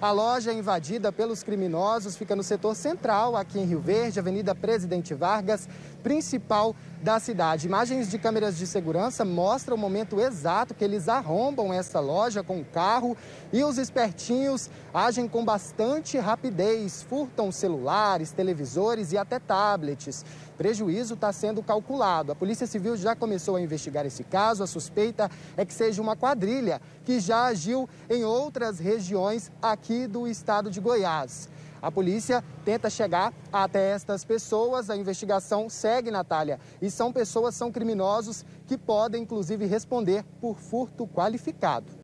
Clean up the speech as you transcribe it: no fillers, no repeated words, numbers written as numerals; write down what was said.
A loja é invadida pelos criminosos, fica no setor central, aqui em Rio Verde, Avenida Presidente Vargas, principal da cidade. Imagens de câmeras de segurança mostram o momento exato que eles arrombam essa loja com o carro e os espertinhos agem com bastante rapidez, furtam celulares, televisores e até tablets. O prejuízo está sendo calculado. A Polícia Civil já começou a investigar esse caso. A suspeita é que seja uma quadrilha que já agiu em outras regiões aqui do estado de Goiás. A polícia tenta chegar até estas pessoas. A investigação segue, Natália, e são criminosos que podem, inclusive, responder por furto qualificado.